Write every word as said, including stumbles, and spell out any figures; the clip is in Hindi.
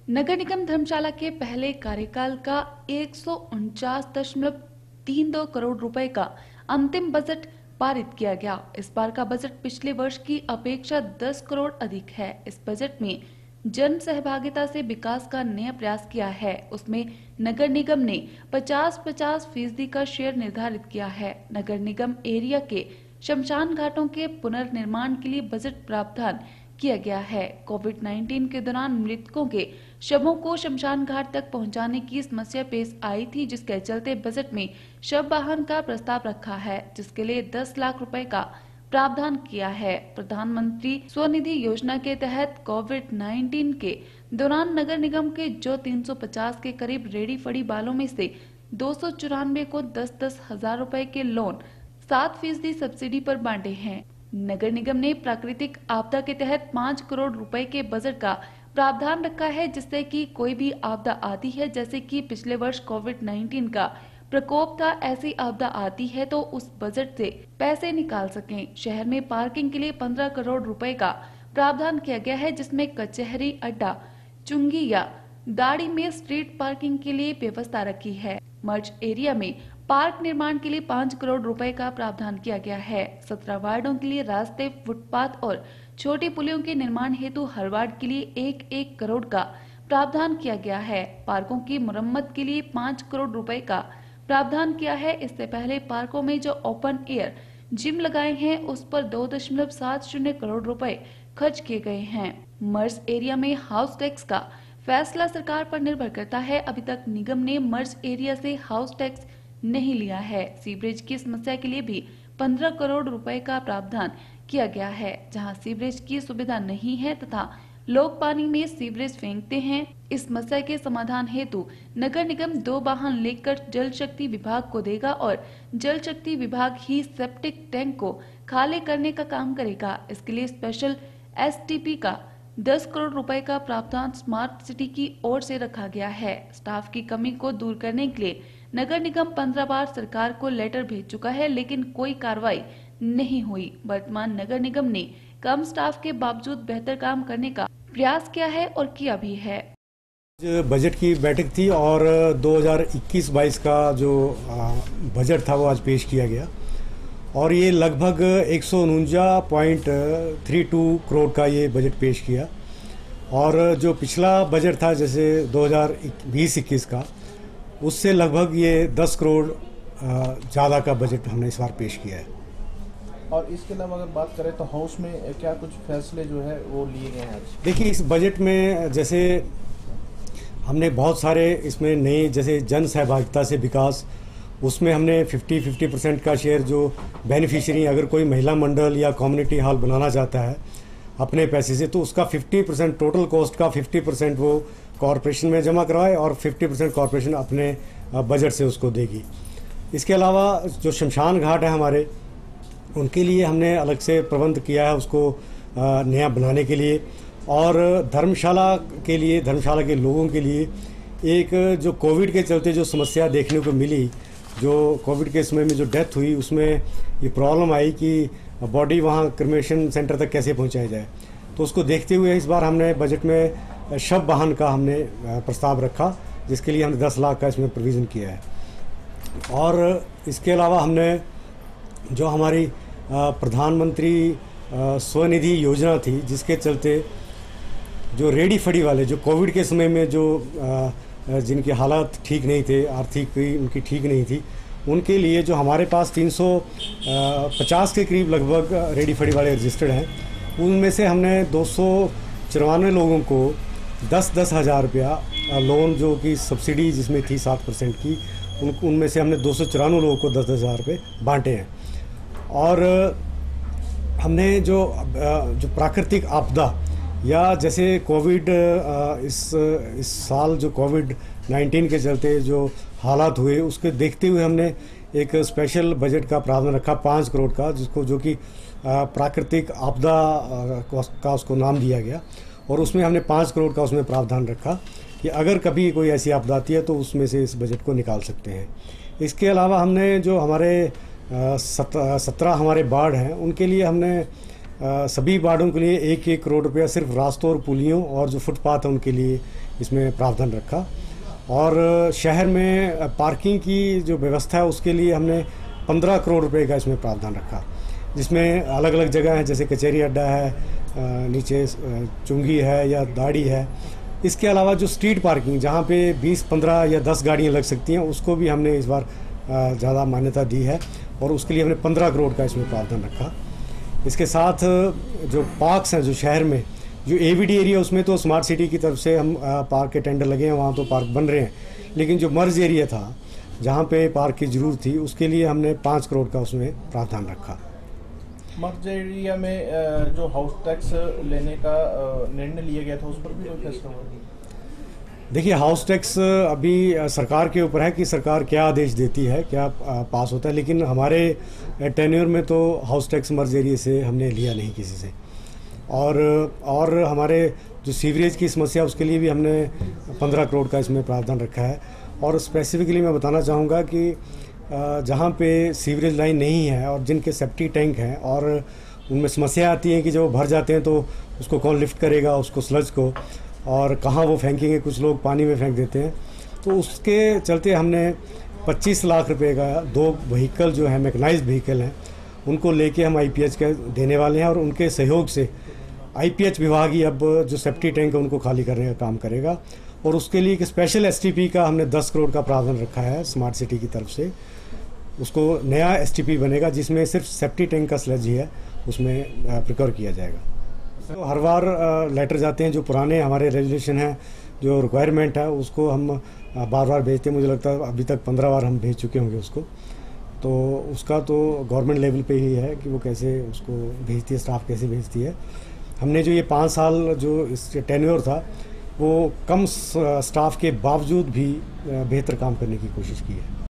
नगर निगम धर्मशाला के पहले कार्यकाल का एक सौ उनचास दशमलव तीन दो करोड़ रुपए का अंतिम बजट पारित किया गया। इस बार का बजट पिछले वर्ष की अपेक्षा दस करोड़ अधिक है। इस बजट में जन सहभागिता से विकास का नया प्रयास किया है। उसमें नगर निगम ने पचास पचास फीसदी का शेयर निर्धारित किया है। नगर निगम एरिया के शमशान घाटों के पुनर्निर्माण के लिए बजट प्रावधान किया गया है। कोविड उन्नीस के दौरान मृतकों के शवों को शमशान घाट तक पहुंचाने की समस्या पेश आई थी, जिसके चलते बजट में शव वाहन का प्रस्ताव रखा है, जिसके लिए दस लाख रुपए का प्रावधान किया है। प्रधानमंत्री स्वनिधि योजना के तहत कोविड उन्नीस के दौरान नगर निगम के जो तीन सौ पचास के करीब रेडी फड़ी वालों में से दो सौ चौरानवे को दस दस हजार रुपए के लोन सात फीसदी सब्सिडी पर बांटे हैं। नगर निगम ने प्राकृतिक आपदा के तहत पाँच करोड़ रुपए के बजट का प्रावधान रखा है, जिससे कि कोई भी आपदा आती है, जैसे कि पिछले वर्ष कोविड उन्नीस का प्रकोप था, ऐसी आपदा आती है तो उस बजट से पैसे निकाल सकें। शहर में पार्किंग के लिए पंद्रह करोड़ रुपए का प्रावधान किया गया है, जिसमें कचहरी अड्डा, चुंगी या दाड़ी में स्ट्रीट पार्किंग के लिए व्यवस्था रखी है। मर्ज एरिया में पार्क निर्माण के लिए पाँच करोड़ रुपए का प्रावधान किया गया है। सत्रह वार्डों के लिए रास्ते, फुटपाथ और छोटी पुलियों के निर्माण हेतु हर वार्ड के लिए एक एक करोड़ का प्रावधान किया गया है। पार्कों की मरम्मत के लिए पाँच करोड़ रुपए का प्रावधान किया है। इससे पहले पार्कों में जो ओपन एयर जिम लगाए हैं, उस पर दो दशमलव सात शून्य करोड़ रुपए खर्च किए गए हैं। मर्ज एरिया में हाउस टैक्स का फैसला सरकार पर निर्भर करता है। अभी तक निगम ने मर्ज एरिया से हाउस टैक्स नहीं लिया है। सीवरेज की समस्या के लिए भी पंद्रह करोड़ रुपए का प्रावधान किया गया है। जहां सीवरेज की सुविधा नहीं है तथा लोग पानी में सीवरेज फेंकते हैं, इस समस्या के समाधान हेतु नगर निगम दो वाहन लेकर जल शक्ति विभाग को देगा और जल शक्ति विभाग ही सेप्टिक टैंक को खाली करने का काम करेगा। इसके लिए स्पेशल एसटीपी का दस करोड़ रुपए का प्रावधान स्मार्ट सिटी की ओर से रखा गया है। स्टाफ की कमी को दूर करने के लिए नगर निगम पंद्रह बार सरकार को लेटर भेज चुका है, लेकिन कोई कार्रवाई नहीं हुई। वर्तमान नगर निगम ने कम स्टाफ के बावजूद बेहतर काम करने का प्रयास किया है और किया भी है। बजट की बैठक थी और दो हज़ार इक्कीस बाईस का जो बजट था वो आज पेश किया गया और ये लगभग एक सौ उनचास पॉइंट थ्री टू करोड़ का ये बजट पेश किया। और जो पिछला बजट था जैसे दो हज़ार बीस इक्कीस का, उससे लगभग ये दस करोड़ ज़्यादा का बजट हमने इस बार पेश किया है। और इसके अलावा अगर बात करें तो हाउस में क्या कुछ फैसले जो है वो लिए गए हैं आज? देखिए, इस बजट में जैसे हमने बहुत सारे इसमें नए, जैसे जन सहभागिता से विकास, उसमें हमने पचास पचास परसेंट का शेयर जो बेनिफिशियरी, अगर कोई महिला मंडल या कम्युनिटी हॉल बनाना चाहता है अपने पैसे से, तो उसका पचास परसेंट टोटल कॉस्ट का पचास परसेंट वो कॉरपोरेशन में जमा करवाए और पचास परसेंट कॉरपोरेशन अपने बजट से उसको देगी। इसके अलावा जो शमशान घाट है हमारे, उनके लिए हमने अलग से प्रबंध किया है उसको नया बनाने के लिए। और धर्मशाला के लिए, धर्मशाला के लोगों के लिए एक जो कोविड के चलते जो समस्या देखने को मिली, जो कोविड के समय में जो डेथ हुई, उसमें ये प्रॉब्लम आई कि बॉडी वहाँ क्रिमेशन सेंटर तक कैसे पहुँचाया जाए। तो उसको देखते हुए इस बार हमने बजट में शव वाहन का हमने प्रस्ताव रखा, जिसके लिए हमने दस लाख का इसमें प्रोविज़न किया है। और इसके अलावा हमने जो हमारी प्रधानमंत्री स्वनिधि योजना थी, जिसके चलते जो रेडी फड़ी वाले, जो कोविड के समय में जो जिनके हालात ठीक नहीं थे, आर्थिक उनकी ठीक नहीं थी, उनके लिए जो हमारे पास तीन सौ पचास के करीब लगभग रेडी फड़ी वाले रजिस्टर्ड हैं, उनमें से हमने दो सौ चौरानवे लोगों को दस दस हज़ार रुपया लोन, जो कि सब्सिडी जिसमें थी सात परसेंट की, उन उनमें से हमने दो सौ चौरानवे लोगों को दस दस हज़ार रुपये बांटे हैं। और हमने जो जो प्राकृतिक आपदा या जैसे कोविड, इस इस साल जो कोविड उन्नीस के चलते जो हालात हुए, उसके देखते हुए हमने एक स्पेशल बजट का प्रावधान रखा पाँच करोड़ का, जिसको जो कि प्राकृतिक आपदा का उसको नाम दिया गया। और उसमें हमने पाँच करोड़ का उसमें प्रावधान रखा कि अगर कभी कोई ऐसी आपदा आती है तो उसमें से इस बजट को निकाल सकते हैं। इसके अलावा हमने जो हमारे सत्रह हमारे वार्ड हैं, उनके लिए हमने आ, सभी वार्डों के लिए एक एक करोड़ रुपया सिर्फ रास्तों और पुलियों और जो फुटपाथ है उनके लिए इसमें प्रावधान रखा। और शहर में पार्किंग की जो व्यवस्था है उसके लिए हमने पंद्रह करोड़ रुपए का इसमें प्रावधान रखा, जिसमें अलग अलग जगह हैं, जैसे कचहरी अड्डा है, नीचे चुंगी है या दाढ़ी है। इसके अलावा जो स्ट्रीट पार्किंग जहाँ पे बीस पंद्रह या दस गाड़ियाँ लग सकती हैं, उसको भी हमने इस बार ज़्यादा मान्यता दी है और उसके लिए हमने पंद्रह करोड़ का इसमें प्रावधान रखा। इसके साथ जो पार्क्स हैं जो शहर में, जो एवीडी एरिया, उसमें तो स्मार्ट सिटी की तरफ से हम पार्क के टेंडर लगे हैं, वहाँ तो पार्क बन रहे हैं, लेकिन जो मर्ज एरिया था जहाँ पे पार्क की ज़रूरत थी उसके लिए हमने पाँच करोड़ का उसमें प्रावधान रखा। मर्ज एरिया में जो हाउस टैक्स लेने का निर्णय लिया गया था उस पर भी कोई फैसला हुआ? देखिए, हाउस टैक्स अभी सरकार के ऊपर है कि सरकार क्या आदेश देती है, क्या पास होता है, लेकिन हमारे टेन्योर में तो हाउस टैक्स मर्ज एरिया से हमने लिया नहीं किसी से। और और हमारे जो सीवरेज की समस्या उसके लिए भी हमने पंद्रह करोड़ का इसमें प्रावधान रखा है। और स्पेसिफिकली मैं बताना चाहूँगा कि जहाँ पे सीवरेज लाइन नहीं है और जिनके सेप्टिक टैंक हैं और उनमें समस्या आती है कि जब वो भर जाते हैं तो उसको कौन लिफ्ट करेगा, उसको स्लज को, और कहाँ वो फेंकेंगे, कुछ लोग पानी में फेंक देते हैं। तो उसके चलते हमने पच्चीस लाख रुपए का दो व्हीकल जो है मैकेनाइज्ड व्हीकल हैं उनको लेके हम आईपीएच के देने वाले हैं, और उनके सहयोग से आईपीएच विभाग ही अब जो सेफ्टी टैंक है उनको खाली करने का काम करेगा। और उसके लिए एक स्पेशल एसटीपी का हमने दस करोड़ का प्रावधान रखा है स्मार्ट सिटी की तरफ से। उसको नया एसटीपी बनेगा जिसमें सिर्फ सेफ्टी टैंक का स्लज ही है, उसमें प्रिक्योर किया जाएगा। तो हर बार लेटर जाते हैं, जो पुराने हमारे रेजुलेशन हैं, जो रिक्वायरमेंट है उसको हम बार बार भेजते हैं। मुझे लगता है अभी तक पंद्रह बार हम भेज चुके होंगे उसको। तो उसका तो गवर्नमेंट लेवल पे ही है कि वो कैसे उसको भेजती है, स्टाफ कैसे भेजती है। हमने जो ये पाँच साल जो इस टेन्योर था वो कम स्टाफ के बावजूद भी बेहतर काम करने की कोशिश की है।